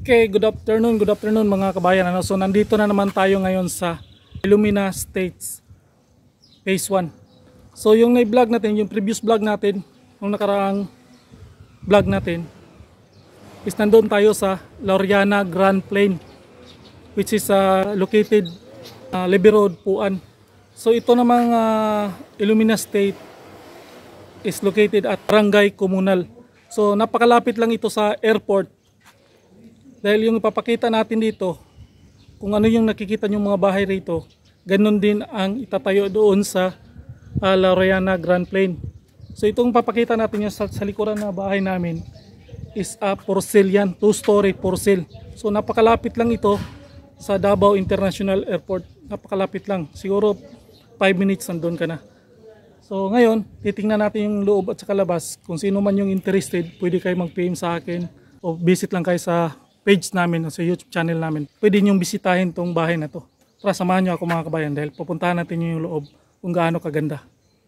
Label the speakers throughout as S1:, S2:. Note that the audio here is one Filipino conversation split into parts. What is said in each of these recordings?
S1: Okay, good afternoon mga kabayan. So nandito na naman tayo ngayon sa Illumina Estates Phase 1. So yung na-vlog natin, yung previous vlog natin, yung nakaraang vlog natin, is nandun tayo sa Laureana Grand Plain, which is located Levy Road, Puan. So ito namang Illumina Estate is located at Barangay Comunal. So napakalapit lang ito sa airport. Dahil yung ipapakita natin dito, kung ano yung nakikita yung mga bahay rito, ganun din ang itatayo doon sa Laureana Grand Plain. So itong papakita natin yung sa likuran na bahay namin is for sale yan, 2-story for sale. So napakalapit lang ito sa Davao International Airport. Napakalapit lang, siguro 5 minutes nandun ka na. So ngayon, titingnan natin yung loob at saka labas. Kung sino man yung interested, pwede kayo mag-PM sa akin o visit lang kayo sa page namin o sa YouTube channel namin. Pwede niyong bisitahin tong bahay na to. Tara, samahan niyo ako mga kabayan dahil pupuntahan natin yung loob kung gaano kaganda.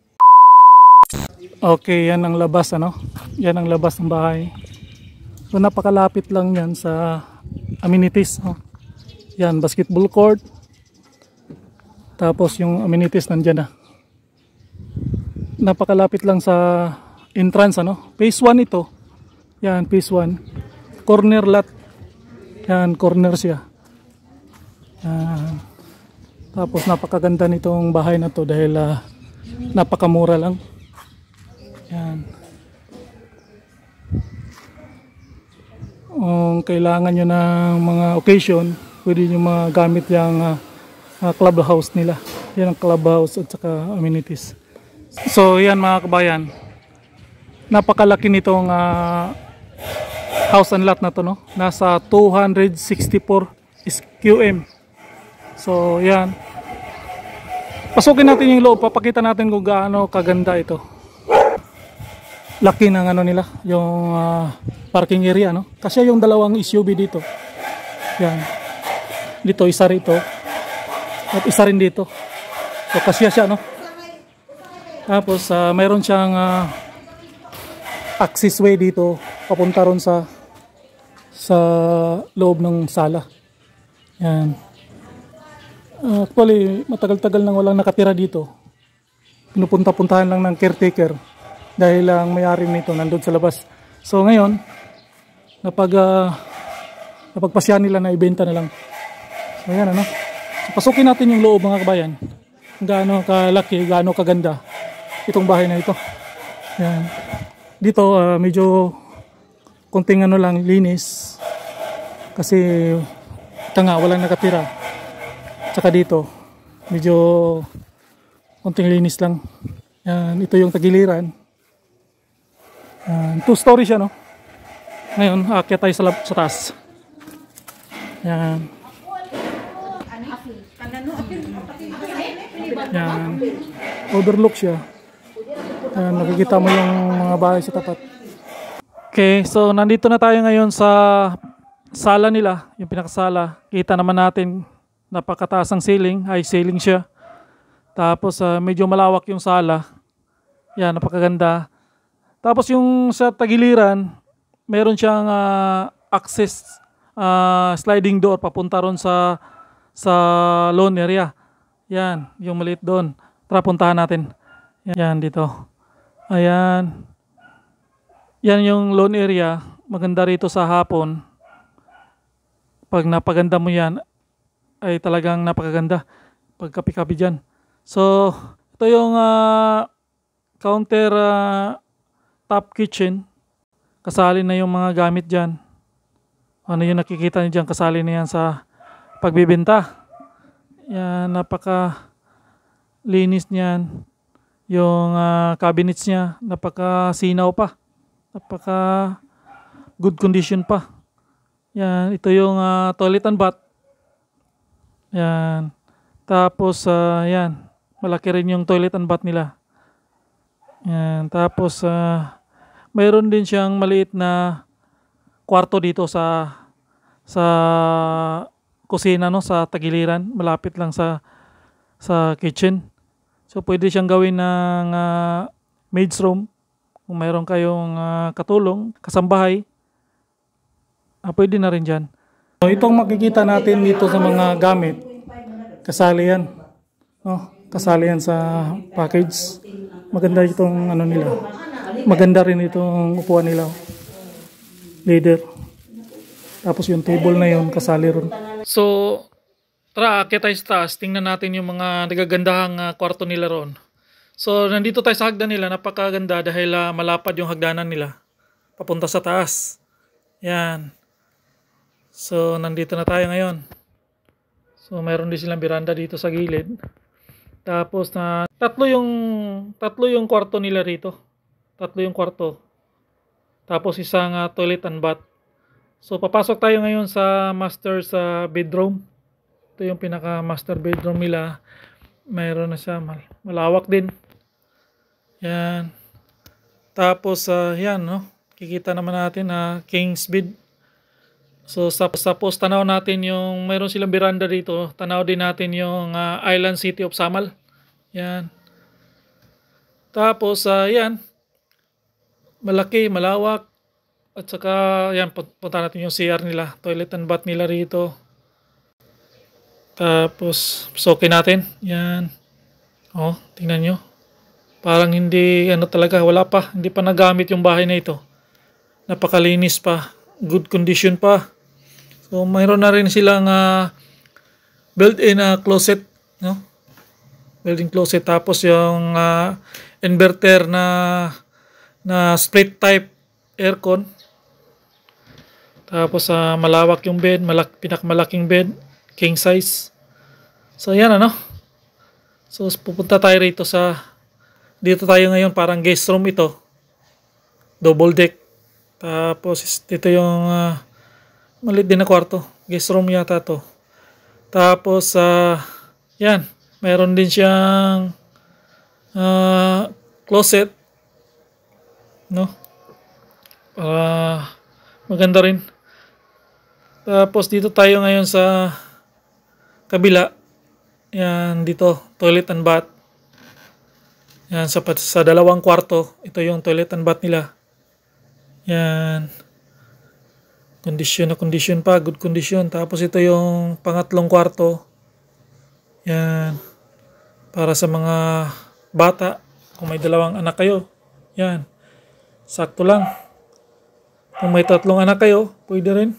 S1: Okay, yan ang labas Yan ang labas ng bahay. So napakalapit lang yan sa amenities. Yan, basketball court. Tapos yung amenities nandyan na. Napakalapit lang sa entrance Phase 1 ito. Yan, phase 1. Corner lot. Yan, corner siya. Yan. Tapos napakaganda nitong bahay na to dahil napakamura lang. Yan. Kung kailangan nyo ng mga occasion, pwede nyo magamit yung clubhouse nila. Yan ang clubhouse at saka amenities. So yan mga kabayan, napakalaki nitong house and lot na to nasa 264 SQM. So yan, pasukin natin yung loob, papakita natin kung gaano kaganda ito. Laki ng nila, yung parking area kasi yung dalawang SUV dito. Yan, dito isa rito at isa rin dito. So kasya siya Tapos mayroon siyang access way dito papunta ron sa loob ng sala. Yan. Actually, matagal-tagal nang walang nakatira dito. Pinupunta-puntahan lang ng caretaker dahil ang may-ari nito nandun sa labas. So ngayon, napagpasya nila na ibenta na lang. So yan So, pasukin natin yung loob mga kabayan. Gaano kalaki, gaano kaganda itong bahay na ito. Yan. Dito medyo konting lang linis kasi walang nakatira. Tsaka dito medyo konting linis lang. Yan, ito yung tagiliran. 2-story siya Ngayon aakyat tayo sa taas. Yan. Yan. Overlook siya. Yan, nakikita mo yung mga bahay sa tapat. Okay, so nandito na tayo ngayon sa sala nila, yung pinakasala. Kita naman natin napakataas ang ceiling, high ceiling siya. Tapos medyo malawak yung sala. Yan, napakaganda. Tapos yung sa tagiliran, meron siyang access sliding door papunta ron sa lawn area. Yan, yung maliit doon. Tara, puntahan natin. Yan, dito. Ayan. Yan yung lawn area. Maganda rito sa hapon. Pag napaganda mo yan, ay talagang napakaganda. Pagkapi-kapi dyan. So, ito yung counter top kitchen. Kasali na yung mga gamit dyan. Ano yung nakikita niyo dyan? Kasali na yan sa pagbibenta. Yan, napaka linis niyan. Yung cabinets niya, napaka sinaw pa. Napaka good condition pa. Yan, ito yung toilet and bath. Yan. Tapos yan, malaki rin yung toilet and bath nila. Yan, tapos mayroon din siyang maliit na kwarto dito sa kusina sa tagiliran, malapit lang sa kitchen. So pwede siyang gawin ng maid's room. Kung mayroon kayong katulong, kasambahay, pwede na rin dyan. So, itong makikita natin dito sa mga gamit, kasali yan. Oh, kasali yan sa package. Maganda itong ano nila. Maganda rin itong upuan nila. Leather. Tapos yung table na yun, kasali rin. So, tara, akit tayo sa taas. Tingnan natin yung mga nagagandahang kwarto nila ron. So, nandito tayo sa hagdan nila. Napakaganda dahil malapad yung hagdanan nila. Papunta sa taas. Yan. So, nandito na tayo ngayon. So, mayroon din silang beranda dito sa gilid. Tapos, tatlo yung kwarto nila rito. Tatlo yung kwarto. Tapos, isang toilet and bath. So, papasok tayo ngayon sa master sa bedroom. Ito yung pinaka master bedroom nila. Mayroon na siya. Malawak din. Yan. Tapos, yan, no? Kikita naman natin na king's bed. So, tapos tanaw natin yung, mayroon silang veranda dito. Tanaw din natin yung Island City of Samal. Yan. Tapos, yan. Malaki, malawak. At saka, yan, punta natin yung CR nila. Toilet and bath nila rito. Tapos, soakin natin. Yan. Oh, tingnan nyo. Parang hindi, ano talaga, wala pa. Hindi pa nagamit yung bahay na ito. Napakalinis pa. Good condition pa. So, mayroon na rin silang built-in closet, no? Built-in closet. Tapos yung inverter na split type aircon. Tapos malawak yung bed, pinakamalaking bed, king size. So, yan ano. So, pupunta tayo rito dito tayo ngayon, parang guest room ito. Double deck. Tapos, dito yung maliit din na kwarto. Guest room yata to. Tapos, yan. Mayroon din siyang closet. No? Maganda rin. Tapos, dito tayo ngayon sa kabila. Yan, dito. Toilet and bath. Yan, sa dalawang kwarto. Ito yung toilet and bath nila. Yan. Condition na condition pa, good condition. Tapos ito yung pangatlong kwarto. Yan. Para sa mga bata, kung may dalawang anak kayo. Yan. Sakto lang. Kung may tatlong anak kayo, pwede rin.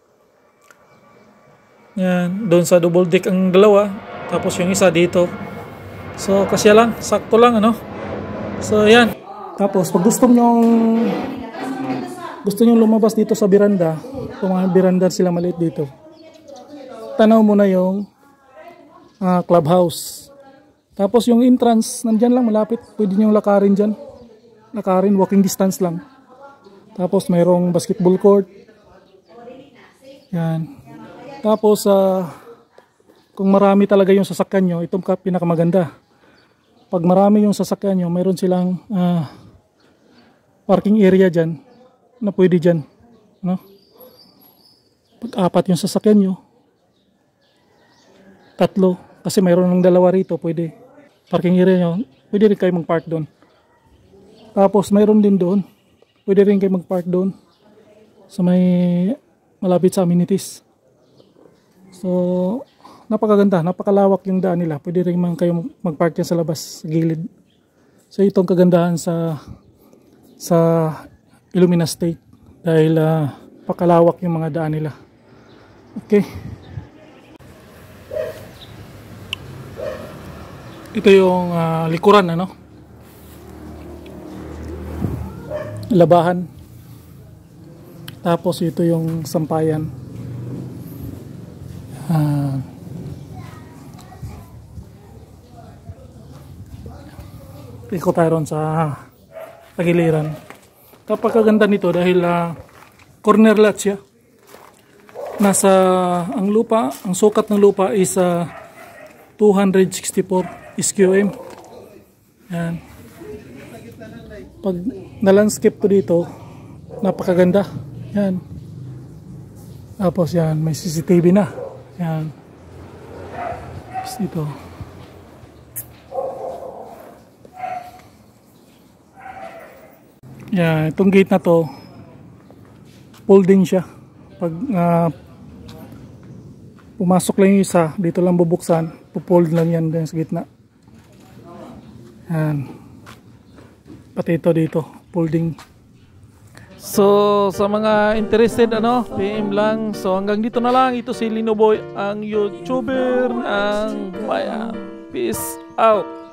S1: Yan. Doon sa double deck ang dalawa. Tapos yung isa dito. So, kasya lang. Sakto lang, ano? So, yan. Tapos, pag gusto nyo lumabas dito sa beranda, kung mga beranda sila maliit dito, tanaw mo na yung clubhouse. Tapos yung entrance, nandyan lang malapit, pwede nyo lakarin dyan. Lakarin, walking distance lang. Tapos mayroong basketball court. Yan. Tapos kung marami talaga yung sasakyan nyo, itong pinakamaganda. Pag marami yung sasakyan nyo, mayroon silang parking area dyan na pwede dyan, no? Pag apat yung sasakyan nyo, tatlo, kasi mayroon ng dalawa rito, pwede parking area nyo, pwede rin kayo mag-park doon. Tapos mayroon din doon, pwede rin kayo mag-park doon sa may malapit sa amenities. So, napakaganda, napakalawak yung daan nila, pwede rin man kayo mag-park dyan sa labas, sa gilid. So, itong kagandahan sa Illumina State dahil pakalawak yung mga daan nila. Okay. Ito yung likuran, ano? Labahan. Tapos ito yung sampayan. Ikot tayo ron sa tagiliran. Kapagkaganda nito dahil corner lot siya. Ang sukat ng lupa is 264 SQM. Yan. Pag na-landscape to dito, napakaganda. Yan. Tapos yan, may CCTV na. Yan. Tapos dito. Yan, itong gate na to, folding siya. Pag Pumasok lang yung isa, dito lang bubuksan, pupold lang yan din sa gitna. Yan. Pati ito dito, folding. So sa mga interested PM lang. So hanggang dito na lang. Ito si Linoboy, ang YouTuber ng bayan. Peace out.